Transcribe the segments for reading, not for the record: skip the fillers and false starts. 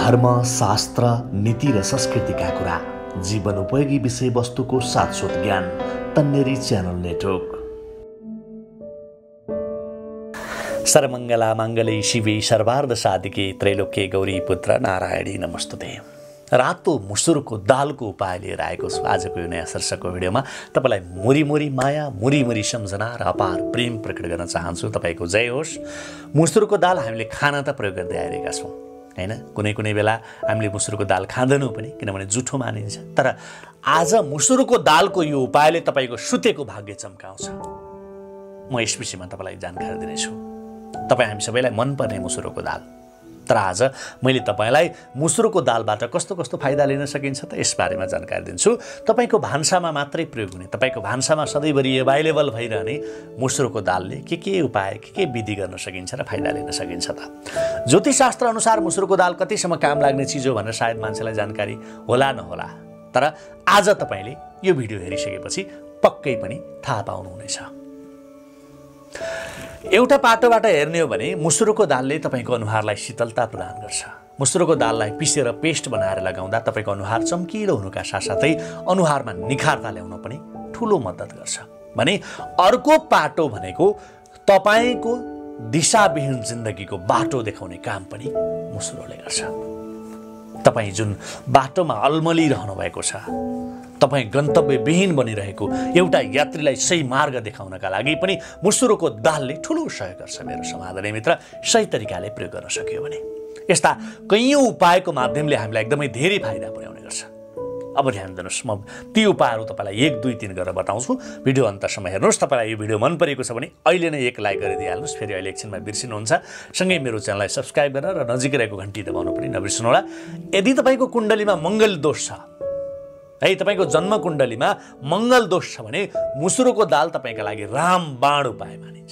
धर्म, शास्त्र, नीति र संस्कृतिका कुरा, जीवन उपयोगी विषयवस्तुको साथसोथ ज्ञान, तन्नेरी च्यानल नेटवर्क। सर्वमङ्गला माङ्गल्ये शिवे सर्वार्थ साधिके त्रैलोक्ये गौरी पुत्र नारायणी नमस्तुते। रातो मुसुरको दालको उपाय लिएर आएको छु आजको यो नयाँ शीर्षकको भिडियोमा। तपाईलाई मुरी माया, मुरी सम्झना र अपार प्रेम प्रकट गर्न चाहन्छु। तपाईको जय होस्। मुसुरको दाल हामीले खाना त प्रयोग गर्दै आइरहेका छौँ हैन। कुनै बेला हामीले मुसुरको दाल खाँदैनौँ पनि, किनभने जुठो मानिन्छ। तर आज मुसुरको दालको यो उपायले तपाईको सुतेको भाग्य चम्काउँछ। म यस विषयमा तपाईलाई जानकारी दिनेछु। तपाईँ हामी सबैलाई मनपर्ने मुसुरको दाल। तर आज मैले तपाईलाई मुसुरको दालबाट कस्तो कस्तो फाइदा लिन सकिन्छ त यसबारेमा जानकारी दिन्छु। तपाईको भान्सामा मात्रै प्रयोग हुने, तपाईको भान्सामा सधैँभरि एभाइलेबल भइरहने मुसुरको दालले के उपाय, के विधि गर्न सकिन्छ र फाइदा लिन सकिन्छ त। ज्योतिषशास्त्र अनुसार मुसुरको दाल कतिसम्म काम लाग्ने चिज हो भनेर सायद मान्छेलाई जानकारी होला नहोला। तर आज तपाईले यो भिडियो हेरिसकेपछि पक्कै पनि थाहा पाउनुहुनेछ। एउटा पाटोबाट हेर्ने हो भने मुसुरको दालले तपाईको अनुहारलाई शीतलता प्रदान गर्छ। मुसुरको दाललाई पिसेर पेस्ट बनाएर लगाउँदा तपाईको अनुहार चम्किलो हुनुका साथसाथै अनुहारमा निखारता ल्याउन पनि ठूलो मद्दत गर्छ। भने अर्को पाटो भनेको तपाईको दिशाविहीन जिन्दगीको बाटो देखाउने काम पनि मुसुरोले गर्छ। तपाई जुन बाटोमा अल्मलिरहनु भएको छ, तपाई गन्तव्यविहीन बनिरहेको एउटा यात्रीलाई सही मार्ग देखाउनका लागि पनि मुसुरको दालले ठूलो सहयोग गर्छ। मेरो समाधानी मित्र, सही तरिकाले प्रयोग गर्न सकियो भने यस्ता कैयौं उपायको माध्यमले हामीलाई एकदमै धेरै फाइदा पुर्याउने गर्छ। अब ध्यान दिनुहोस्, म ती उपायहरू तपाईलाई 1, 2, 3 गरेर बताउँछु। भिडियो अन्तसम्म हेर्नुहोस्। तपाईलाई यो भिडियो मन परेको छ भने अहिले नै एक लाइक गरिदिइहाल्नुहोस्। फेरि अहिले एकछिनमा बिर्सिनुहुन्छ। सँगै मेरो च्यानललाई सब्स्क्राइब गरेर र नजिकै रहेको घण्टी दबाउनु पनि नबिर्सनुहोला। यदि तपाईको कुण्डलीमा मङ्गल दोष छ है, तपाईको जन्म कुण्डलीमा मङ्गल दोष छ भने मुसुरको दाल तपाईका लागि रामबाण उपाय मानिन्छ।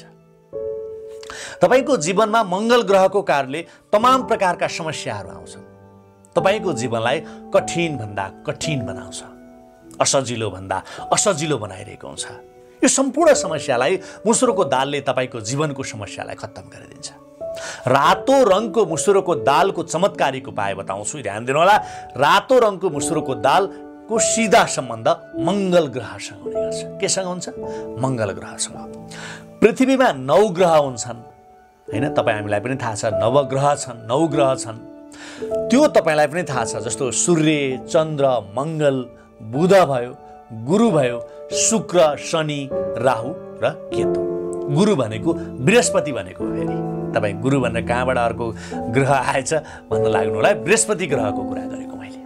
तपाईको जीवनमा मङ्गल ग्रहको कारणले तमाम प्रकारका समस्याहरू आउँछन्। तपाईको जीवनलाई कठिन भन्दा कठिन बनाउँछ, असजिलो भन्दा असजिलो बनाइरहेको हुन्छ। यो सम्पूर्ण समस्यालाई मुसुरको दालले तपाईको जीवनको समस्यालाई खत्तम गरिदिन्छ। रातो रङको मुसुरको दालको चमत्कारिक उपाय बताउँछु, ध्यान दिनुहोला। रातो रङको मुसुरको दालको सिधा सम्बन्ध मङ्गल ग्रहसँग हुने गर्छ। केसँग हुन्छ? मङ्गल ग्रहसँग। पृथ्वीमा 9 ग्रह हुन्छन् हैन। तपाई हामीलाई पनि थाहा छ 9 ग्रह छन्, 9 ग्रह छन्। त्यो तपाईलाई पनि थाहा छ। जस्तो सूर्य, चन्द्र, मङ्गल, बुध भयो, गुरु भयो, शुक्र, शनि, राहु र केतु। गुरु भनेको बृहस्पति भनेको फेरि तपाई गुरु भनेर कहाँबाट अर्को ग्रह आएछ भन्न लाग्नु होला। बृहस्पति ग्रहको कुरा गरेको मैले।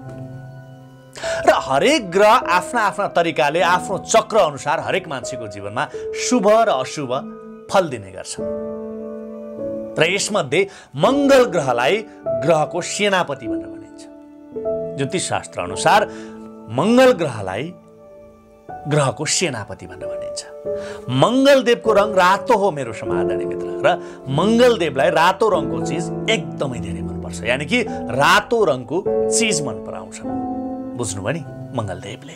र हरेक ग्रह आफ्ना आफ्ना तरिकाले आफ्नो चक्र अनुसार हरेक मान्छेको जीवनमा शुभ र अशुभ फल दिने गर्छन्। र यसमध्ये मङ्गल ग्रहलाई ग्रहको सेनापति भनेर भनिन्छ। ज्योतिषशास्त्र अनुसार मङ्गल ग्रहलाई ग्रहको सेनापति भनेर भनिन्छ। मङ्गलदेवको रङ रातो हो मेरो समाधानी मित्र, र मङ्गलदेवलाई रातो रङको चिज एकदमै धेरै मनपर्छ। यानि कि रातो रङको चिज मन पराउँछ। बुझ्नुभयो नि मङ्गलदेवले।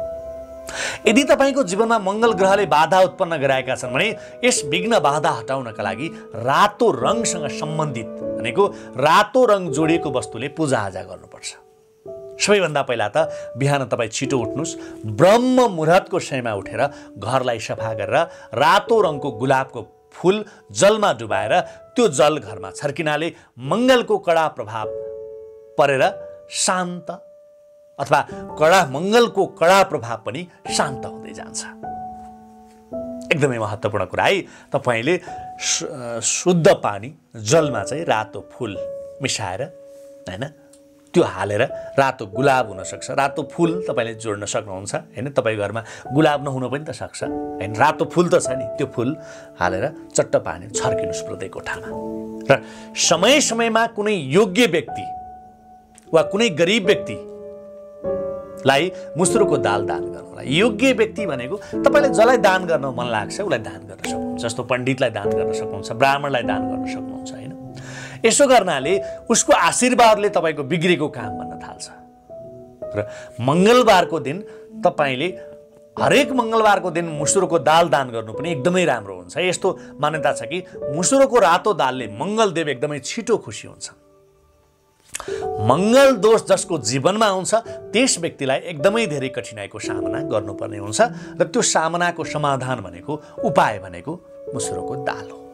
यदि तपाईको जीवनमा मङ्गल ग्रहले बाधा उत्पन्न गराएका छन् भने यस विघ्न बाधा हटाउनका लागि रातो रङसँग सम्बन्धित भनेको रातो रङ जोडिएको वस्तुले पूजाआजा गर्नुपर्छ। सबैभन्दा पहिला त बिहान तपाईँ छिटो उठ्नुहोस्। ब्रह्म मुहुर्तको समयमा उठेर घरलाई सफा गरेर रातो रङको गुलाबको फूल जलमा डुबाएर त्यो जल घरमा छर्किनाले मङ्गलको कडा प्रभाव परेर शान्त अथवा मङ्गलको कडा प्रभाव पनि शान्त हुँदै जान्छ। एकदमै महत्त्वपूर्ण कुरा है। तपाईले शुद्ध पानी जलमा चाहिँ रातो फूल मिसाएर हैन, त्यो हालेर रातो गुलाब हुन सक्छ, रातो फूल तपाईले जोड्न सक्नुहुन्छ हैन। तपाई घरमा गुलाब नहुन पनि त सक्छ हैन, रातो फूल त छ नि। त्यो फूल हालेर चट्ट पानी छर्किनुस् प्रत्येक कोठामा। र समय समयमा कुनै योग्य व्यक्ति वा कुनै गरिब व्यक्ति लाई मुसुरको दाल दान गर्नुहोला। योग्य व्यक्ति भनेको तपाईलाई जसलाई दान गर्न मन लाग्छ उसलाई दान गर्न सक्नुहुन्छ। जस्तो पण्डितलाई दान गर्न सक्नुहुन्छ, ब्राह्मणलाई दान गर्न सक्नुहुन्छ हैन। यसो गर्नाले उसको आशीर्वादले तपाईको बिग्रेको काम बन्न थाल्छ। र मङ्गलबारको दिन तपाईले हरेक मङ्गलबारको दिन मुसुरको दाल दान गर्नु पनि एकदमै राम्रो हुन्छ। यस्तो मान्यता छ कि मुसुरको रातो दालले मङ्गलदेव एकदमै छिटो खुसी हुन्छ। मङ्गल दोष जसको जीवनमा हुन्छ त्यस व्यक्तिलाई एकदमै धेरै कठिनाइको सामना गर्नुपर्ने हुन्छ र त्यो सामनाको समाधान भनेको उपाय भनेको मुसुरोको दाल हो।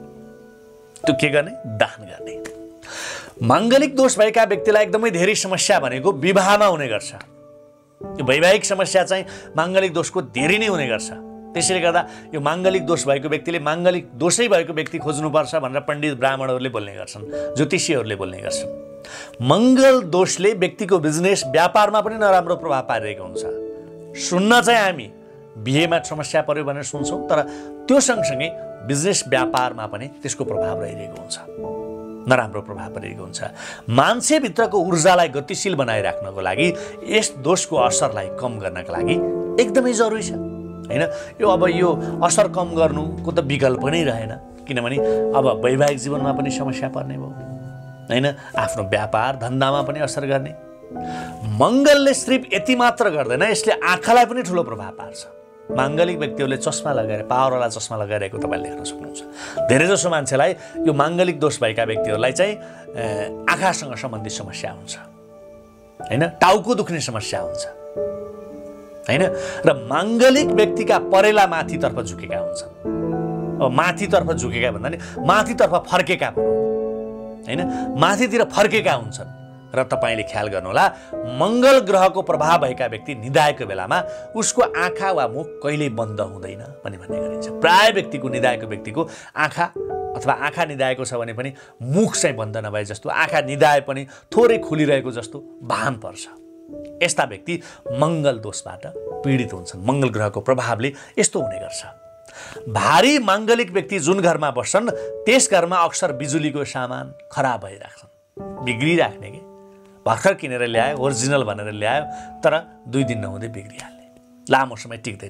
त्यो के गर्ने? दान गर्ने। माङ्गलिक दोष भएका व्यक्तिलाई एकदमै धेरै समस्या भनेको विवाहमा हुने गर्छ। यो वैवाहिक समस्या चाहिँ माङ्गलिक दोषको धेरै नै हुने गर्छ। त्यसैले गर्दा यो माङ्गलिक दोष भएको व्यक्तिले माङ्गलिक दोषै भएको व्यक्ति खोज्नुपर्छ भनेर पण्डित ब्राह्मणहरूले बोल्ने गर्छन्, ज्योतिषीहरूले बोल्ने गर्छन्। मङ्गल दोषले व्यक्तिको बिजनेस व्यापारमा पनि नराम्रो प्रभाव पारिरहेको हुन्छ। सुन्न चाहिँ हामी बिहेमा समस्या पर्यो भनेर सुन्छौँ, तर त्यो सँगसँगै बिजनेस व्यापारमा पनि त्यसको प्रभाव रहिरहेको हुन्छ, नराम्रो प्रभाव परिरहेको हुन्छ। मान्छेभित्रको ऊर्जालाई गतिशील बनाइराख्नको लागि यस दोषको असरलाई कम गर्नका लागि एकदमै जरुरी छ हैन। यो असर कम गर्नुको त विकल्प नै रहेन, किनभने अब वैवाहिक जीवनमा पनि समस्या पर्ने भयो हैन, आफ्नो व्यापार धन्दामा पनि असर गर्ने। मङ्गलले सिर्फ यति मात्र गर्दैन, यसले आँखालाई पनि ठुलो प्रभाव पार्छ। माङ्गलिक व्यक्तिहरूले चस्मा लगाएर, पावरवाला चस्मा लगाइरहेको तपाईँले देख्न सक्नुहुन्छ। धेरैजसो मान्छेलाई यो माङ्गलिक दोष भएका व्यक्तिहरूलाई चाहिँ आँखासँग सम्बन्धित समस्या हुन्छ हैन, टाउको दुख्ने समस्या हुन्छ हैन। र माङ्गलिक व्यक्तिका परेला माथितर्फ झुकेका हुन्छन्। अब माथितर्फ झुकेका भन्दा नि माथितर्फ फर्केका भनौँ हैन, माथितिर फर्केका हुन्छन्। र तपाईँले ख्याल गर्नुहोला, मङ्गल ग्रहको प्रभाव भएका व्यक्ति निदाएको बेलामा उसको आँखा वा मुख कहिल्यै बन्द हुँदैन पनि भन्ने गरिन्छ। प्राय व्यक्तिको निदाएको व्यक्तिको आँखा अथवा आँखा निदाएको छ भने पनि मुख चाहिँ बन्द नभए जस्तो, आँखा निदाए पनि थोरै खुलिरहेको जस्तो भान पर्छ। यस्ता व्यक्ति मङ्गल दोषबाट पीडित हुन्छन्। मङ्गल ग्रहको प्रभावले यस्तो हुने गर्छ। भारी माङ्गलिक व्यक्ति जुन घरमा बस्छन् त्यस घरमा अक्सर बिजुलीको सामान खराब भइराख्छन्, बिग्रिराख्ने के। भर्खर किनेर ल्यायो, ओरिजिनल भनेर ल्यायो, तर 2 दिन नहुँदै बिग्रिहाल्ने, लामो समय टिक्दैन।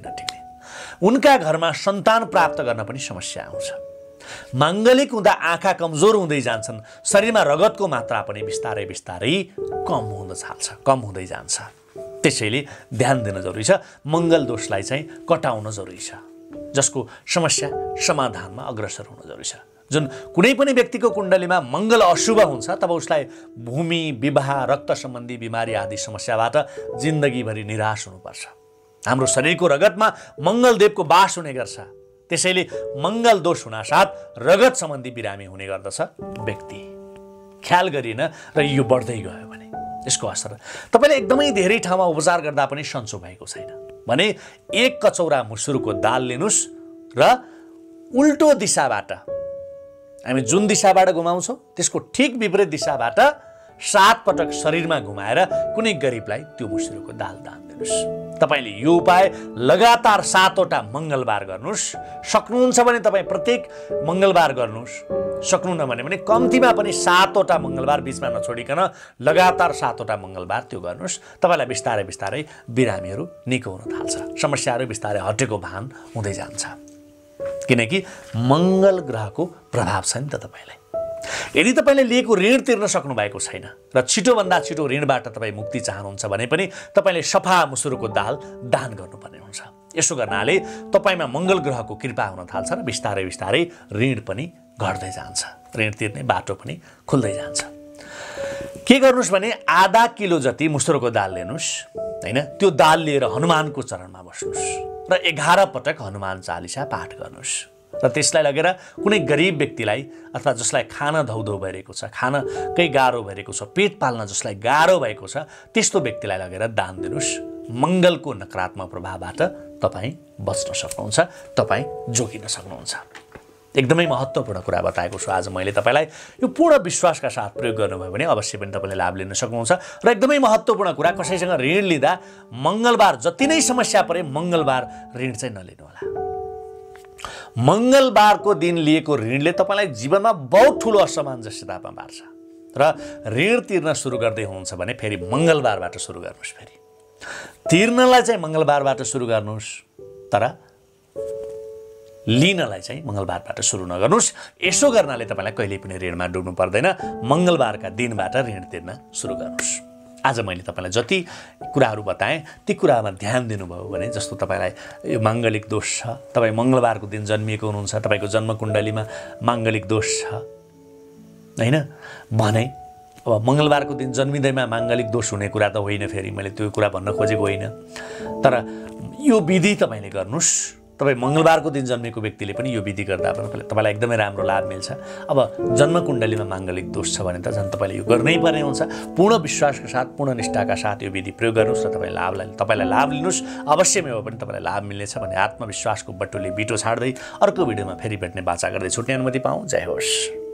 उनका घरमा सन्तान प्राप्त गर्न पनि समस्या आउँछ। माङ्गलिक हुँदा आँखा कमजोर हुँदै जान्छन्, शरीरमा रगतको मात्रा पनि बिस्तारै बिस्तारै कम हुँदै जान्छ। त्यसैले ध्यान दिन जरुरी छ। मङ्गल दोषलाई चाहिँ कटाउन जरुरी छ, जसको समस्या समाधानमा अग्रसर हुन जरुरी छ। जुन कुनै पनि व्यक्तिको कुण्डलीमा मङ्गल अशुभ हुन्छ तब उसलाई भूमि, विवाह, रक्त सम्बन्धी बिमारी आदि समस्याबाट जिन्दगीभरि निराश हुनुपर्छ। हाम्रो शरीरको रगतमा मङ्गलदेवको बास हुने गर्छ। त्यसैले मङ्गल दोष हुनासाथ रगत सम्बन्धी बिरामी हुने गर्दछ व्यक्ति। ख्याल गरिएन र यो बढ्दै गयो भने यसको असर तपाईँले एकदमै धेरै ठाउँमा उपचार गर्दा पनि सन्चो भएको छैन भने 1 कचौरा मुसुरको दाल लिनुहोस् र उल्टो दिशाबाट, हामी जुन दिशाबाट घुमाउँछौँ त्यसको ठिक विपरीत दिशाबाट 7 पटक शरीरमा घुमाएर कुनै गरिबलाई त्यो मुसुरोको दाल दान दिनुहोस्। तपाईँले यो उपाय लगातार 7 वटा मङ्गलबार गर्नुहोस्। सक्नुहुन्छ भने तपाईँ प्रत्येक मङ्गलबार गर्नुहोस्, सक्नुहुन्न भने कम्तीमा पनि 7 वटा मङ्गलबार बीचमा नछोडिकन लगातार 7 वटा मङ्गलबार त्यो गर्नुहोस्। तपाईँलाई बिस्तारै बिस्तारै बिरामीहरू निको हुन थाल्छ, समस्याहरू बिस्तारै हटेको भान हुँदै जान्छ। किनकि मङ्गल ग्रहको प्रभाव छ नि त तपाईँलाई। यदि तपाईँले लिएको ऋण तिर्न सक्नु भएको छैन र छिटोभन्दा छिटो ऋणबाट तपाईँ मुक्ति चाहनुहुन्छ भने पनि तपाईँले सफा मुसुरोको दाल दान गर्नुपर्ने हुन्छ। यसो गर्नाले तपाईँमा मङ्गल ग्रहको कृपा हुन थाल्छ र बिस्तारै बिस्तारै ऋण पनि घट्दै जान्छ, ऋण तिर्ने बाटो पनि खुल्दै जान्छ। के गर्नुहोस् भने आधा किलो जति मुसुरोको दाल लिनुहोस् हैन, त्यो दाल लिएर हनुमानको चरणमा बस्नुहोस् र 11 पटक हनुमान चालिसा पाठ गर्नुहोस् र त्यसलाई लगेर कुनै गरिब व्यक्तिलाई अथवा जसलाई खान धौधौ भइरहेको छ, खानकै गाह्रो भइरहेको छ, पेट पाल्न जसलाई गाह्रो भएको छ त्यस्तो व्यक्तिलाई लगेर दान दिनुहोस्। मङ्गलको नकारात्मक प्रभावबाट तपाईँ बच्न सक्नुहुन्छ, तपाईँ जोगिन सक्नुहुन्छ। एकदमै महत्त्वपूर्ण कुरा बताएको छु आज मैले तपाईँलाई। यो पूर्ण विश्वासका साथ प्रयोग गर्नुभयो भने अवश्य पनि तपाईँले लाभ लिन सक्नुहुन्छ। र एकदमै महत्त्वपूर्ण कुरा, कसैसँग ऋण लिँदा मङ्गलबार जति नै समस्या परे मङ्गलबार ऋण चाहिँ नलिनु होला। मङ्गलबारको दिन लिएको ऋणले तपाईँलाई जीवनमा बहुत ठुलो असमञ्जस्यतामा पार्छ र ऋण तिर्न सुरु गर्दै हुनुहुन्छ भने फेरि मङ्गलबारबाट सुरु गर्नुहोस्। फेरि तिर्नलाई चाहिँ मङ्गलबारबाट सुरु गर्नुहोस्, तर लिनलाई चाहिँ मङ्गलबारबाट सुरु नगर्नुहोस्। यसो गर्नाले तपाईँलाई कहिल्यै पनि ऋणमा डुब्नु पर्दैन। मङ्गलबारका दिनबाट ऋण तिर्न सुरु गर्नुहोस्। आज मैले तपाईँलाई जति कुराहरू बताएँ ती कुरामा ध्यान दिनुभयो भने, जस्तो तपाईँलाई यो माङ्गलिक दोष छ, तपाईँ मङ्गलबारको दिन जन्मिएको हुनुहुन्छ, तपाईँको जन्मकुण्डलीमा माङ्गलिक दोष छ हैन भने अब मङ्गलबारको दिन जन्मिँदैमा माङ्गलिक दोष हुने कुरा त होइन, फेरि मैले त्यो कुरा भन्न खोजेको होइन। तर यो विधि तपाईँले गर्नुहोस्। तपाईँ मङ्गलबारको दिन जन्मेको व्यक्तिले पनि यो विधि गर्दा पनि तपाईँलाई एकदमै राम्रो लाभ मिल्छ। अब जन्मकुण्डलीमा माङ्गलिक दोष छ भने त झन् तपाईँले यो गर्नै पर्ने हुन्छ। पूर्ण विश्वासका साथ, पूर्ण निष्ठाका साथ यो विधि प्रयोग गर्नुहोस् र तपाईँलाई लाभ लिनुहोस्। अवश्यमै हो पनि तपाईँलाई लाभ मिल्नेछ भन्ने आत्मविश्वासको बटुले बिटो छाड्दै अर्को भिडियोमा फेरि भेट्ने बाचा गर्दै छुट्ने अनुमति पाऊँ। जय होस्।